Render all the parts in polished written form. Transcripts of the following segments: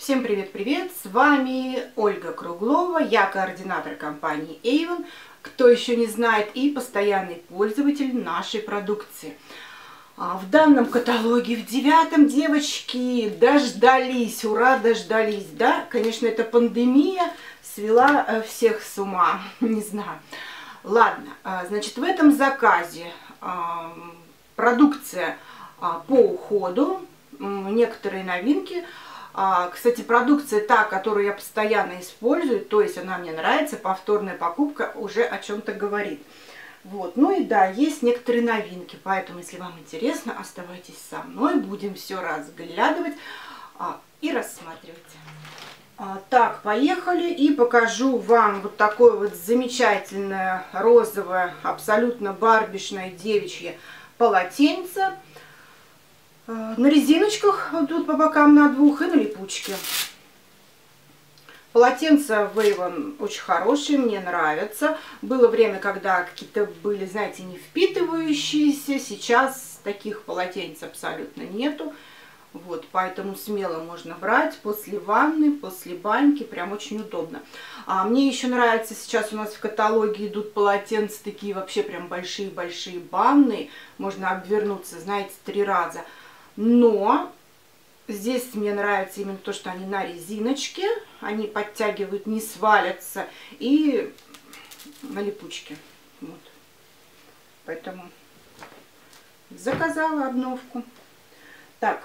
Всем привет-привет! С вами Ольга Круглова, я координатор компании Avon, кто еще не знает, и постоянный пользователь нашей продукции. В данном каталоге, в 9-м, девочки, дождались, ура, дождались, да? Конечно, эта пандемия свела всех с ума, не знаю. Ладно, значит, в этом заказе продукция по уходу, некоторые новинки. Кстати, продукция та, которую я постоянно использую, то есть она мне нравится, повторная покупка уже о чем-то говорит. Вот, ну и да, есть некоторые новинки, поэтому, если вам интересно, оставайтесь со мной, будем все разглядывать и рассматривать. Так, поехали, и покажу вам вот такое вот замечательное розовое, абсолютно барбишное девичье полотенце. На резиночках, вот тут по бокам на двух, и на липучке. Полотенца в Avon очень хорошие, мне нравятся. Было время, когда какие-то были, знаете, не впитывающиеся. Сейчас таких полотенец абсолютно нету. Вот, поэтому смело можно брать после ванны, после баньки, прям очень удобно. Мне еще нравится, сейчас у нас в каталоге идут полотенца такие вообще прям большие-большие банные. Можно обвернуться, знаете, 3 раза. Но здесь мне нравится именно то, что они на резиночке, они подтягивают, не свалятся, и на липучке. Вот. Поэтому заказала обновку. Так,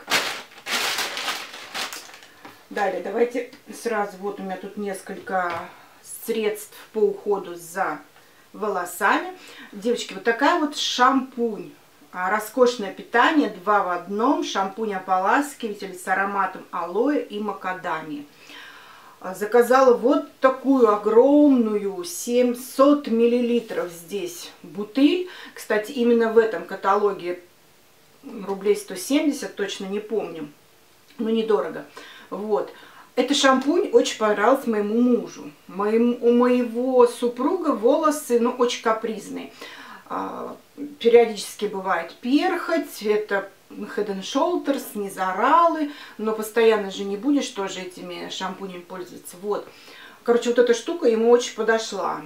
далее давайте сразу, вот у меня тут несколько средств по уходу за волосами. Девочки, вот такая вот шампунь. Роскошное питание 2 в 1, шампунь-ополаскиватель с ароматом алоэ и макадамии. Заказала вот такую огромную 700 мл здесь бутыль. Кстати, именно в этом каталоге рублей 170, точно не помню, но недорого. Вот. Это шампунь очень понравился моему мужу. У моего супруга волосы, ну, очень капризные. Периодически бывает перхоть, это Head and Shoulders, низоралы, но постоянно же не будешь тоже этими шампунями пользоваться. Вот. Короче, вот эта штука ему очень подошла.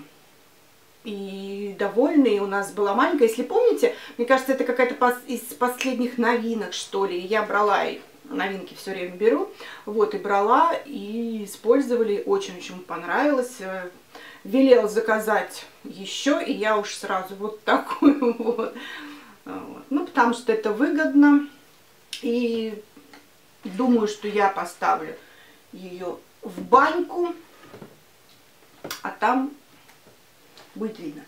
И довольны, у нас была маленькая. Если помните, мне кажется, это какая-то из последних новинок, что ли. Я брала их, новинки все время беру. Вот, и брала, и использовали. Очень-очень понравилось. Велела заказать еще, и я уж сразу вот такую вот. Ну, потому что это выгодно. И думаю, что я поставлю ее в баньку, а там будет видно.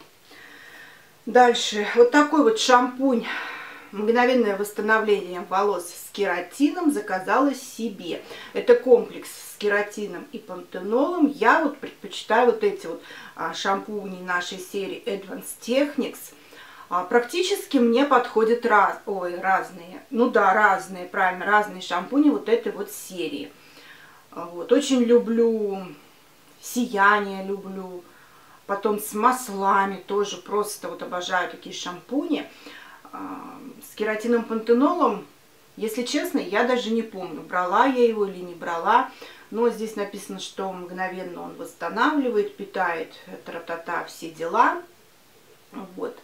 Дальше вот такой вот шампунь. Мгновенное восстановление волос с кератином заказала себе. Это комплекс с кератином и пантенолом. Я вот предпочитаю вот эти вот шампуни нашей серии Advanced Techniques. Практически мне подходят разные. Ну да, разные, правильно, разные шампуни вот этой вот серии. Вот. Очень люблю сияние, люблю. Потом с маслами тоже просто вот обожаю такие шампуни. С кератином пантенолом, если честно, я даже не помню, брала я его или не брала. Но здесь написано, что мгновенно он восстанавливает, питает, тра-та-та, все дела. Вот.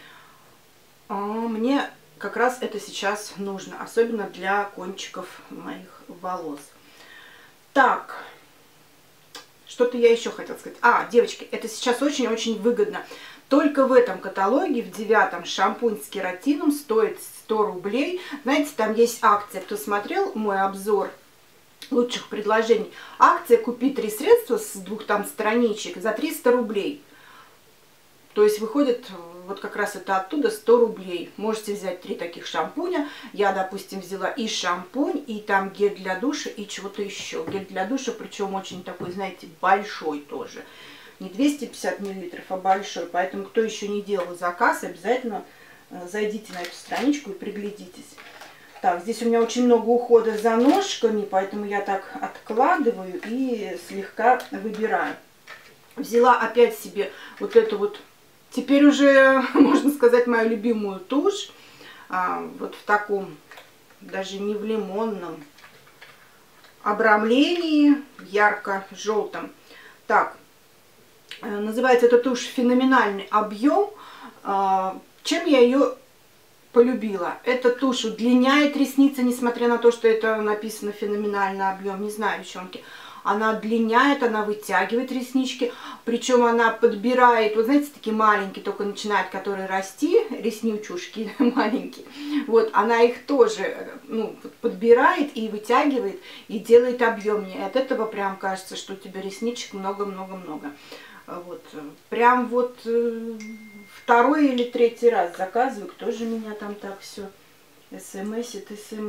Мне как раз это сейчас нужно, особенно для кончиков моих волос. Так, что-то я еще хотела сказать. Девочки, это сейчас очень-очень выгодно. Только в этом каталоге, в 9-м, шампунь с кератином стоит 100 рублей. Знаете, там есть акция. Кто смотрел мой обзор лучших предложений? Акция «Купи 3 средства» с 2 там страничек за 300 рублей. То есть выходит вот как раз это оттуда 100 рублей. Можете взять 3 таких шампуня. Я, допустим, взяла и шампунь, и там гель для душа, и чего-то еще. Гель для душа, причем очень такой, знаете, большой тоже. Не 250 мл, а большой. Поэтому, кто еще не делал заказ, обязательно зайдите на эту страничку и приглядитесь. Так, здесь у меня очень много ухода за ножками, поэтому я так откладываю и слегка выбираю. Взяла опять себе вот эту вот, теперь уже, можно сказать, мою любимую тушь. Вот в таком, даже не в лимонном, обрамлении ярко-желтом. Так, называется эта тушь «Феноменальный объем». Чем я ее полюбила? Эта тушь удлиняет ресницы, несмотря на то, что это написано «Феноменальный объем». Не знаю, девчонки. Она удлиняет, она вытягивает реснички, причем она подбирает, вот знаете, такие маленькие, только начинают, которые расти, ресничушки маленькие, вот, она их тоже, ну, подбирает и вытягивает, и делает объемнее. От этого прям кажется, что у тебя ресничек много-много-много. Вот, прям вот второй или третий раз заказываю, кто же меня там так все смсит.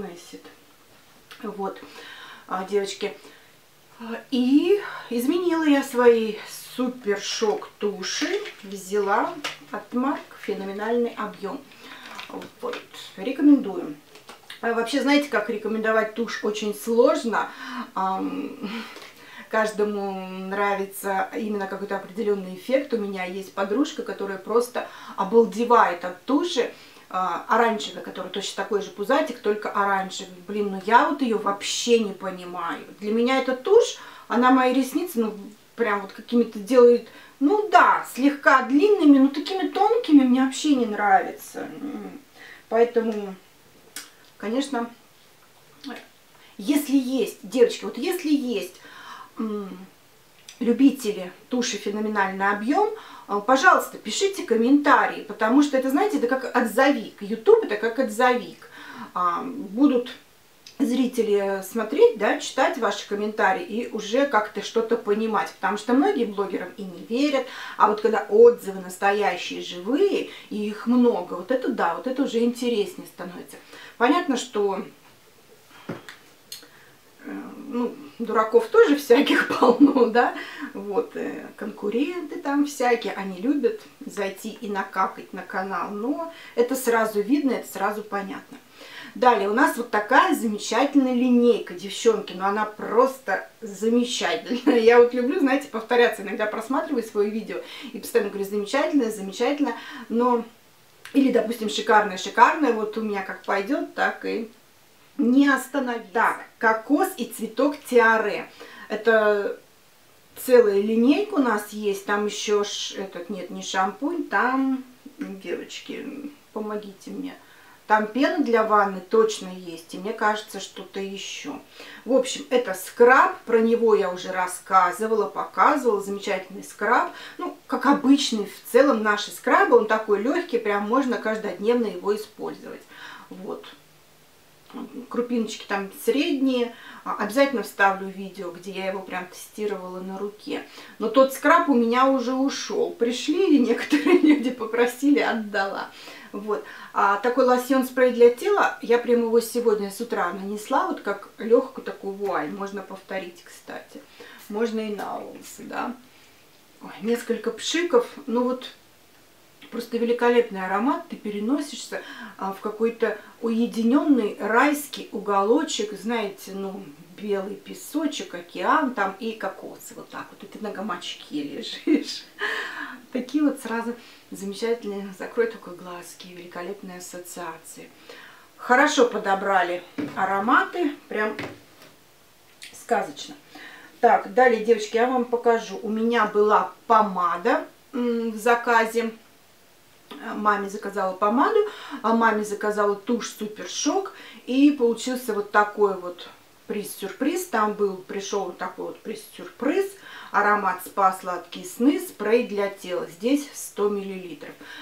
Вот, девочки. И изменила я свои супер шок туши, взяла от Марк «Феноменальный объем». Вот, рекомендую. Вообще, знаете, как рекомендовать тушь очень сложно. Каждому нравится именно какой-то определенный эффект. У меня есть подружка, которая просто обалдевает от туши. Оранжевый, который точно такой же пузатик, только оранжевый. Блин, ну я вот ее вообще не понимаю. Для меня эта тушь, она мои ресницы, ну, прям вот какими-то делает, ну да, слегка длинными, но такими тонкими мне вообще не нравится. Поэтому, конечно, если есть, девочки, вот если есть любители туши «Феноменальный объем», пожалуйста, пишите комментарии, потому что это, знаете, это как отзовик. YouTube это как отзовик. Будут зрители смотреть, да, читать ваши комментарии и уже как-то что-то понимать. Потому что многие блогерам и не верят, а вот когда отзывы настоящие, живые, и их много, вот это да, вот это уже интереснее становится. Понятно, что ну, дураков тоже всяких полно, да, вот, конкуренты там всякие, они любят зайти и накакать на канал, но это сразу видно, это сразу понятно. Далее у нас вот такая замечательная линейка, девчонки, но она просто замечательная. Я вот люблю, знаете, повторяться, иногда просматриваю свои видео и постоянно говорю замечательная, замечательная, но, или, допустим, шикарная, шикарная, вот у меня как пойдет, так и не остановить. Так, кокос и цветок тиаре. Это целая линейка у нас есть. Там еще этот, нет, не шампунь, там, девочки, помогите мне. Там пена для ванны точно есть. И мне кажется, что-то еще. В общем, это скраб. Про него я уже рассказывала, показывала. Замечательный скраб. Ну, как обычный, в целом наши скрабы. Он такой легкий, прям можно каждодневно его использовать. Вот. Крупиночки там средние. Обязательно вставлю видео, где я его прям тестировала на руке. Но тот скраб у меня уже ушел. Пришли, некоторые люди попросили, отдала. Вот. А такой лосьон-спрей для тела, я прям его сегодня с утра нанесла, вот как легкую такую вуаль. Можно повторить, кстати. Можно и на волосы, да. Ой, несколько пшиков. Ну вот, просто великолепный аромат. Ты переносишься в какой-то уединенный райский уголочек. Знаете, ну, белый песочек, океан там и кокос. Вот так вот. И ты на гамачке лежишь. Такие вот сразу замечательные, закрой такой глазки, великолепные ассоциации. Хорошо подобрали ароматы, прям сказочно. Так, далее, девочки, я вам покажу. У меня была помада в заказе. Маме заказала помаду, а маме заказала тушь Супер Шок. И получился вот такой вот приз-сюрприз. Там пришел такой вот приз-сюрприз. Аромат спа сладкие сны, спрей для тела. Здесь 100 мл.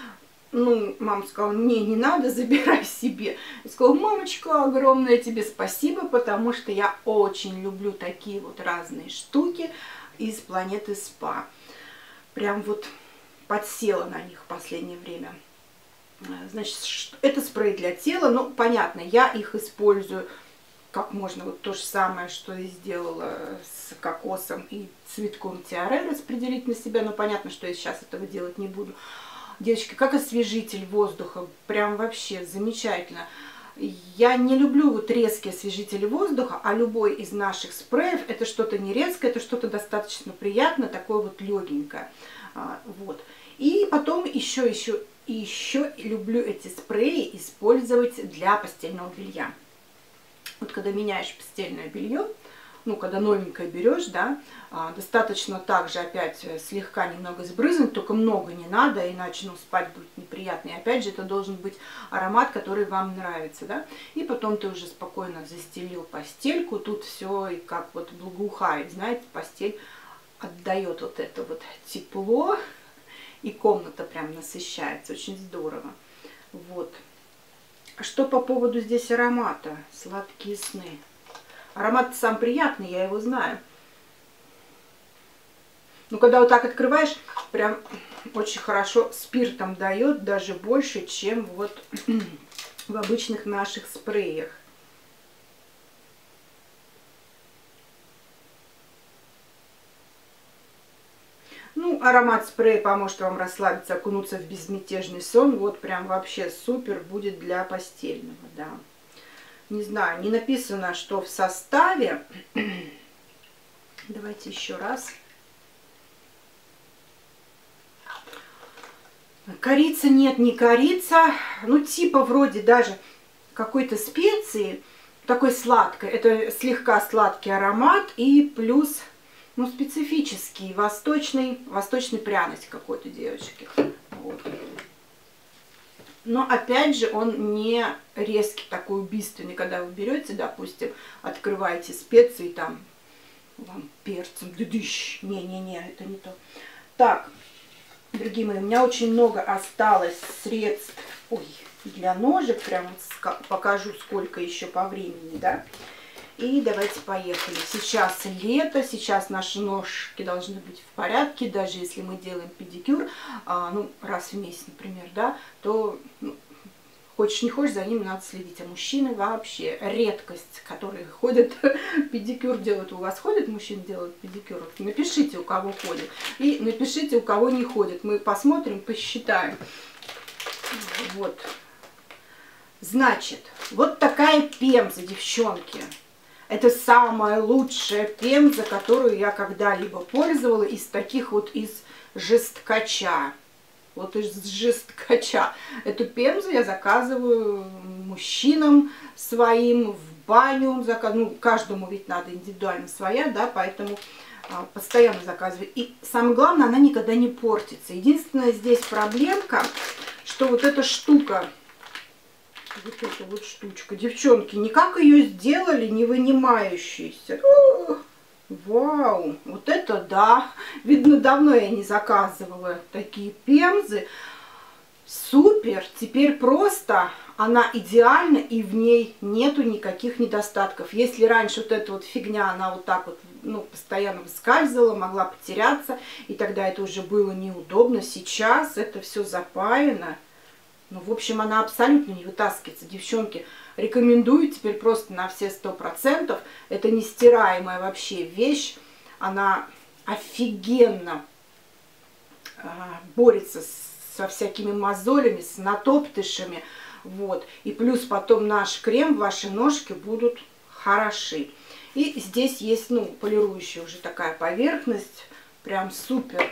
Ну, мама сказала, не надо, забирай себе. Я сказала, мамочка, огромное тебе спасибо, потому что я очень люблю такие вот разные штуки из планеты спа. Прям вот подсела на них в последнее время. Значит, это спрей для тела. Ну, понятно, я их использую как можно вот то же самое, что и сделала с кокосом и цветком тиаре, распределить на себя. Но понятно, что я сейчас этого делать не буду. Девочки, как освежитель воздуха, прям вообще замечательно. Я не люблю вот резкие освежители воздуха, а любой из наших спреев это что-то не резкое, это что-то достаточно приятное, такое вот легенькое. Вот. И потом еще люблю эти спреи использовать для постельного белья. Вот когда меняешь постельное белье, ну, когда новенькое берешь, да, достаточно также опять слегка немного сбрызнуть, только много не надо, иначе, ну, спать будет неприятно. И опять же, это должен быть аромат, который вам нравится, да. И потом ты уже спокойно застелил постельку, тут все и как вот благоухает, знаете, постель отдает вот это вот тепло, и комната прям насыщается, очень здорово. Вот. Что по поводу здесь аромата? Сладкие сны. Аромат сам приятный, я его знаю. Но когда вот так открываешь, прям очень хорошо спиртом дает, даже больше, чем вот в обычных наших спреях. Ну, аромат спрея поможет вам расслабиться, окунуться в безмятежный сон. Вот прям вообще супер будет для постельного, да. Не знаю, не написано, что в составе. Давайте еще раз. Корица нет, не корица. Ну, типа вроде даже какой-то специи, такой сладкой. Это слегка сладкий аромат и плюс, ну, специфический, восточный пряность какой-то, девочки. Вот. Но опять же, он не резкий, такой убийственный, когда вы берете, допустим, открываете специи, там, вам перцем, дыдыщ, не-не-не, это не то. Так, дорогие мои, у меня очень много осталось средств, ой, для ножек, прям покажу, сколько еще по времени, да. И давайте поехали. Сейчас лето, сейчас наши ножки должны быть в порядке, даже если мы делаем педикюр, ну, раз в месяц, например, да, то, ну, хочешь не хочешь, за ними надо следить. А мужчины вообще редкость, которые ходят, педикюр делают. У вас ходят мужчины, делают педикюр? Напишите, у кого ходят, и напишите, у кого не ходят. Мы посмотрим, посчитаем. Вот. Значит, вот такая пемза, девчонки. Это самая лучшая пемза, которую я когда-либо пользовала из таких вот, из жесткача. Вот из жесткача. Эту пемзу я заказываю мужчинам своим в баню. Ну, каждому ведь надо индивидуально своя, да, поэтому постоянно заказываю. И самое главное, она никогда не портится. Единственная здесь проблемка, что вот эта штука... Вот эта вот штучка. Девчонки, никак ее сделали, не вынимающейся. Вау, вот это да. Видно, давно я не заказывала такие пемзы. Супер. Теперь просто она идеальна, и в ней нету никаких недостатков. Если раньше вот эта вот фигня, она вот так вот, ну, постоянно выскальзывала, могла потеряться, и тогда это уже было неудобно. Сейчас это все запаяно. Ну, в общем, она абсолютно не вытаскивается. Девчонки, рекомендую теперь просто на все 100%. Это нестираемая вообще вещь. Она офигенно борется со всякими мозолями, с натоптышами. Вот. И плюс потом наш крем, ваши ножки будут хороши. И здесь есть, ну, полирующая уже такая поверхность. Прям супер.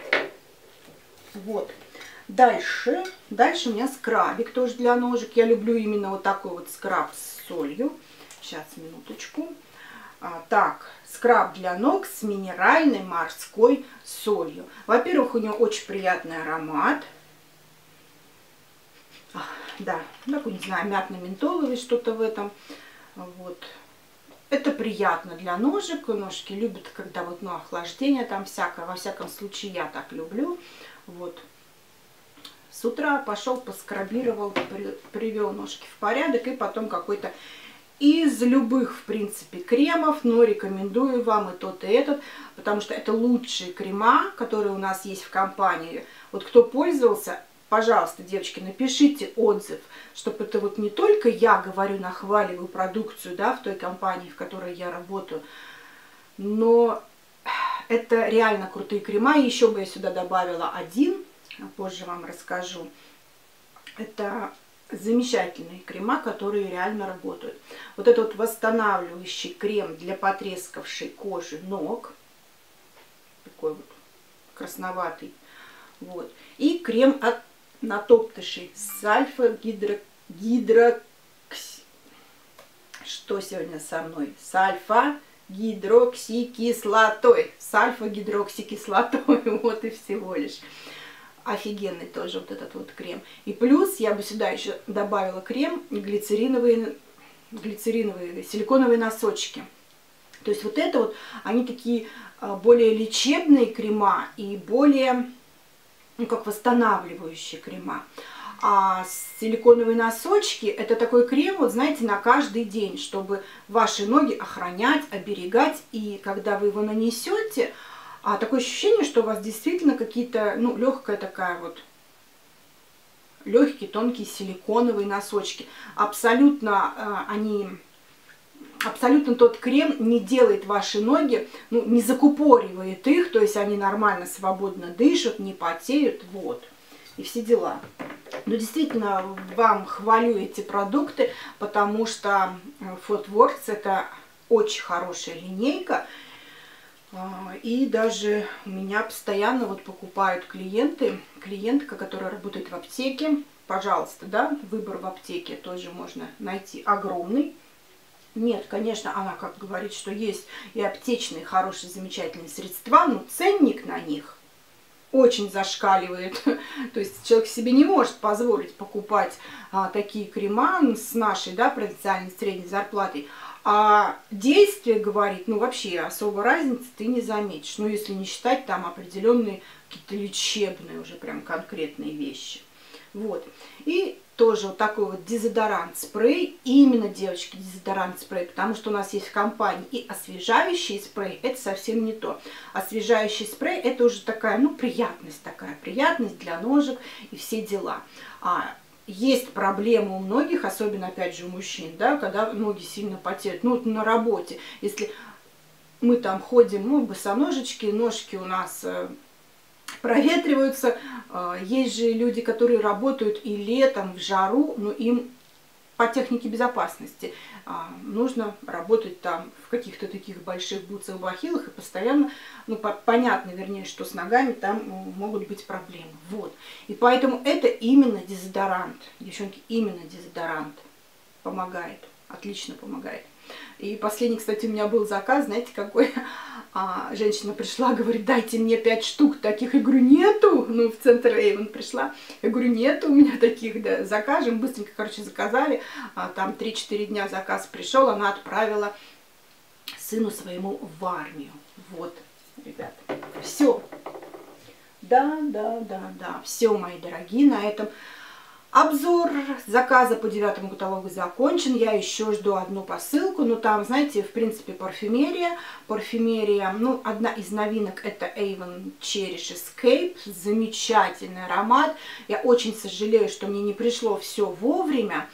Вот. Дальше у меня скрабик тоже для ножек. Я люблю именно вот такой вот скраб с солью. Сейчас, минуточку. Так, скраб для ног с минеральной морской солью. Во-первых, у него очень приятный аромат. Да, такой, не знаю, мятно-ментоловый, что-то в этом. Вот. Это приятно для ножек. Ножки любят, когда вот, ну, охлаждение там всякое. Во всяком случае, я так люблю. Вот. С утра пошел, поскрабировал, привел ножки в порядок, и потом какой-то из любых, в принципе, кремов, но рекомендую вам и тот, и этот, потому что это лучшие крема, которые у нас есть в компании. Вот кто пользовался, пожалуйста, девочки, напишите отзыв, чтобы это вот не только я говорю, нахваливаю продукцию, да, в той компании, в которой я работаю, но это реально крутые крема. И еще бы я сюда добавила один, позже вам расскажу. Это замечательные крема, которые реально работают. Вот это вот восстанавливающий крем для потрескавшей кожи ног. Такой вот красноватый. Вот. И крем от натоптышей с Что сегодня со мной? С альфа-гидроксикислотой. С альфа-гидроксикислотой, вот и всего лишь. Офигенный тоже вот этот вот крем. И плюс я бы сюда еще добавила крем глицериновые силиконовые носочки. То есть вот это вот, они такие более лечебные крема и более, ну, как восстанавливающие крема. А силиконовые носочки — это такой крем, вот знаете, на каждый день, чтобы ваши ноги охранять, оберегать. И когда вы его нанесете, такое ощущение, что у вас действительно какие-то, ну, легкая такая вот, легкие тонкие силиконовые носочки. Абсолютно абсолютно тот крем не делает ваши ноги, ну, не закупоривает их, то есть они нормально, свободно дышат, не потеют, вот, и все дела. Но действительно, вам хвалю эти продукты, потому что Fotworks — это очень хорошая линейка, и даже у меня постоянно вот покупают клиентка, которая работает в аптеке. Пожалуйста, да, выбор в аптеке тоже можно найти огромный. Нет, конечно, она как говорит, что есть и аптечные хорошие, замечательные средства, но ценник на них очень зашкаливает. То есть человек себе не может позволить покупать такие крема с нашей, да, провинциальной средней зарплатой. А действие, говорит, ну вообще особо разницы ты не заметишь. Ну если не считать там определенные какие-то лечебные уже прям конкретные вещи. Вот. И тоже вот такой вот дезодорант-спрей. Именно, девочки, дезодорант-спрей, потому что у нас есть в компании и освежающий спрей. Это совсем не то. Освежающий спрей — это уже такая, ну, приятность для ножек и все дела. Есть проблема у многих, особенно, опять же, у мужчин, да, когда ноги сильно потеют. Ну, вот на работе, если мы там ходим, ну, босоножечки, ножки у нас проветриваются. Есть же люди, которые работают и летом в жару, но им по технике безопасности нужно работать там в каких-то таких больших бутсах, бахилах, и постоянно, ну, понятно, вернее, что с ногами там могут быть проблемы. Вот. И поэтому это именно дезодорант. Девчонки, именно дезодорант помогает, отлично помогает. И последний, кстати, у меня был заказ, знаете, какой? Женщина пришла, говорит, дайте мне 5 штук таких. Я говорю, нету. Ну, в центр Эйвен пришла. Я говорю, нету у меня таких, да, закажем. Быстренько, короче, заказали. Там 3-4 дня заказ пришел, она отправила сыну своему в армию. Вот, ребята, все. Да, все, мои дорогие, на этом обзор заказа по 9 каталогу закончен. Я еще жду одну посылку. Но там, знаете, в принципе, парфюмерия. Парфюмерия, ну, одна из новинок — это Avon Cherish Escape. Замечательный аромат. Я очень сожалею, что мне не пришло все вовремя.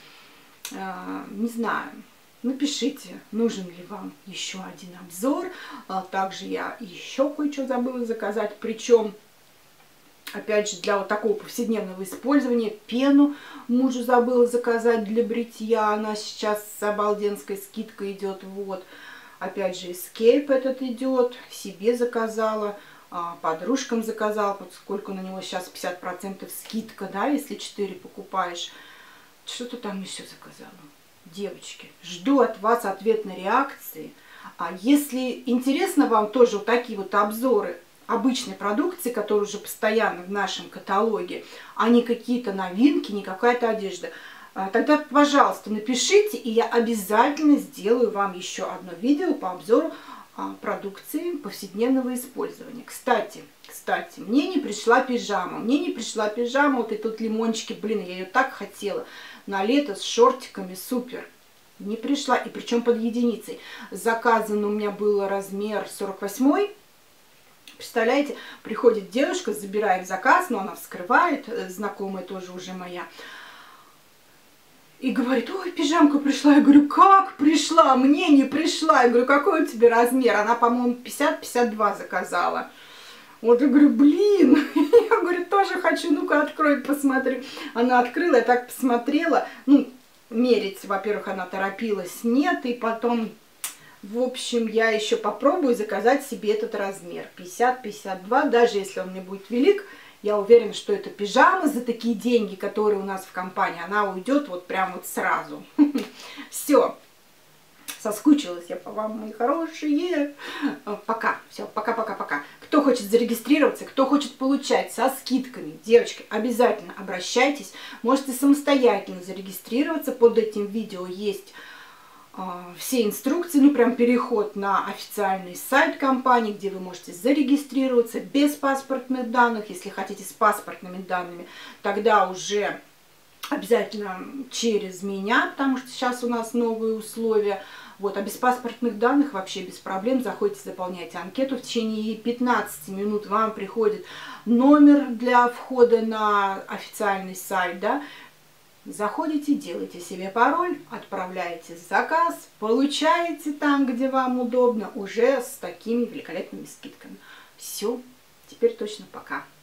Не знаю. Напишите, нужен ли вам еще один обзор. Также я еще кое-что забыла заказать. Причем, опять же, для вот такого повседневного использования пену мужу забыла заказать для бритья. Она сейчас с обалденской скидкой идет. Вот. Опять же, Escape этот идет. Себе заказала, подружкам заказала. Вот сколько на него сейчас 50% скидка, да, если 4 покупаешь. Что-то там еще заказала. Девочки, жду от вас ответной реакции. А если интересно вам тоже вот такие вот обзоры обычной продукции, которая уже постоянно в нашем каталоге, а не какие-то новинки, не какая-то одежда, тогда, пожалуйста, напишите, и я обязательно сделаю вам еще одно видео по обзору продукции повседневного использования. Кстати, мне не пришла пижама. Вот эти вот лимончики, блин, я ее так хотела. На лето с шортиками, супер. Не пришла, и причем под единицей. Заказан у меня был размер 48. Представляете, приходит девушка, забирает заказ, но она вскрывает, знакомая тоже уже моя, и говорит, ой, пижамка пришла. Я говорю, как пришла? Мне не пришла. Я говорю, какой у тебя размер? Она, по-моему, 50-52 заказала. Вот, я говорю, блин, я говорю, тоже хочу, ну-ка, открой, посмотрю. Она открыла, я так посмотрела, ну, мерить, во-первых, она торопилась, нет, и потом, в общем, я еще попробую заказать себе этот размер, 50-52, даже если он мне будет велик, я уверена, что эта пижама за такие деньги, которые у нас в компании, она уйдет вот прям вот сразу. Все. Соскучилась я по вам, мои хорошие. Пока. Все, пока-пока-пока. Кто хочет зарегистрироваться, кто хочет получать со скидками, девочки, обязательно обращайтесь. Можете самостоятельно зарегистрироваться. Под этим видео есть все инструкции, ну прям переход на официальный сайт компании, где вы можете зарегистрироваться без паспортных данных. Если хотите с паспортными данными, тогда уже обязательно через меня, потому что сейчас у нас новые условия. Вот, а без паспортных данных вообще без проблем. Заходите, заполняйте анкету. В течение 15 минут вам приходит номер для входа на официальный сайт, да. Заходите, делаете себе пароль, отправляете заказ, получаете там, где вам удобно, уже с такими великолепными скидками. Все, теперь точно пока.